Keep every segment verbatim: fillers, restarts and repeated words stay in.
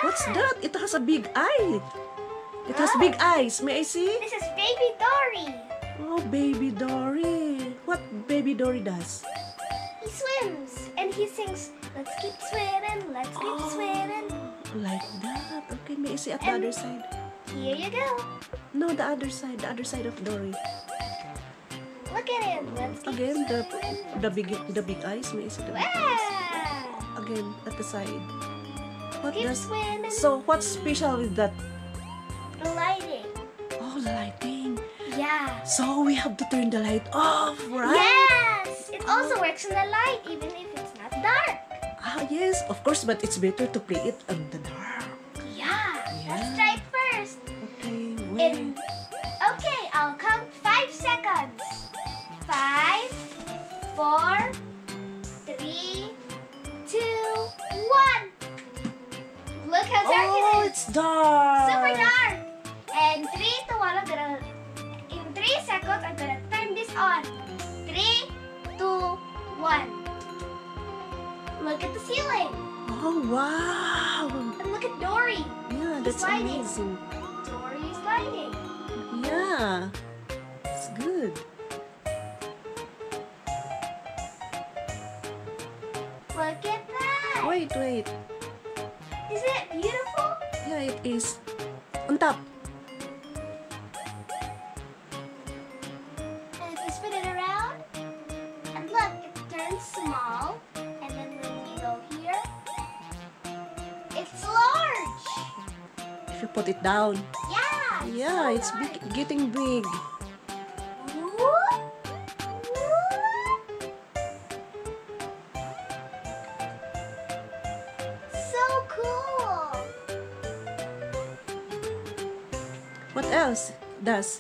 What's that? It has a big eye. It has big eyes. May I see? This is Baby Dory. Oh, Baby Dory. What Baby Dory does? He swims and he sings, "Let's keep swimming, let's keep Oh. swimming." Like that. Okay, may I see at the And- other side? Here you go. No, the other side. The other side of Dory. Look at him. Let's keep Again, the swimming. the big the big eyes. May I see the big eyes? Wow. Again, at the side. What Keep does? swimming. So, what's special with that? The lighting. Oh, lighting. Yeah. So we have to turn the light off, right? Yes. It also works in the light, even if it's not dark. Ah, yes, of course, but it's better to play it in the dark. Yeah. Yeah. Let's try it first. Okay, In, wait. okay, I'll count five seconds. Five, four, three, two, one. Look how dark Oh, it is. it's dark. Super dark. And three to one, I'm gonna, in three seconds, I'm gonna turn this on. Three, two, one. Look at the ceiling. Oh, wow. And look at Dory. Yeah, that's Sliding. amazing. Dory is sliding. Yeah, it's good. Look at that. Wait, wait. Isn't it beautiful? Yeah, it is. On top. And if you spin it around, and look, it turns small. And then when you go here, it's large. If you put it down. Yeah. Yeah, so it's large. big, getting big. Whoop. So cool. What else does?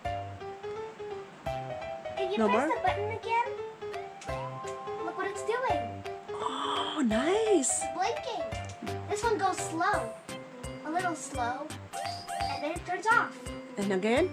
Can you No press more? the button again? Look what it's doing. Oh, nice. Blinking. This one goes slow. A little slow. And then it turns off. And again,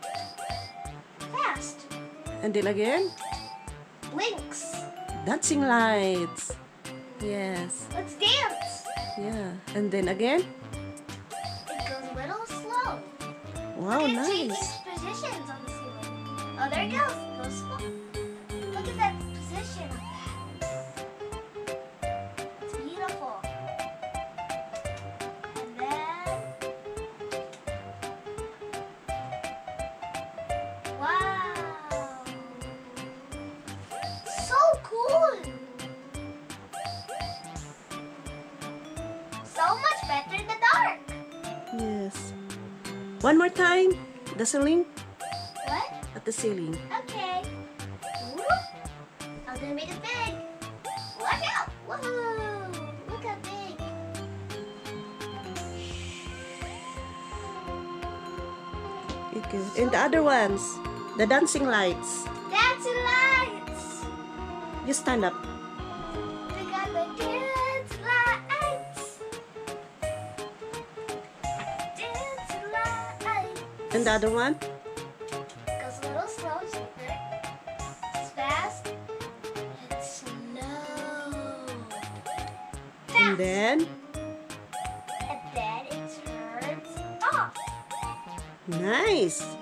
Fast. and then again. Blinks. Dancing lights. Yes. Let's dance. Yeah. And then again. It goes a little slow. Wow, It changes nice. positions on the ceiling. Oh, there it goes. It goes slow. Look at that position of that. It's beautiful. And then... Wow. So cool. So much better in the dark. Yes. One more time. The ceiling. What? At the ceiling. Okay. Whoop. I'm gonna make it big. Watch out! Whoa! Look how big. Okay. And the other ones. The dancing lights. Dancing lights. You stand up. We got the dance lights. Dancing lights. And the other one. Goes a little slow, super. It's fast. It's slow. Fast. And then. And then it turns off. Nice.